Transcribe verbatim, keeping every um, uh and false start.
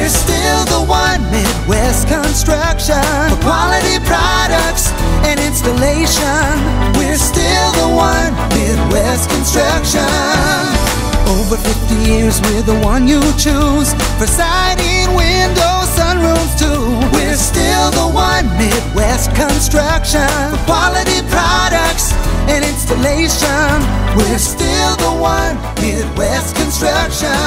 We're still the one, Midwest Construction, for quality products and installation. We're still the one, Midwest Construction. Over fifty years, we're the one you choose for siding, windows, sunrooms too. We're still the one, Midwest Construction, for quality products and installation. We're still the one, Midwest Construction.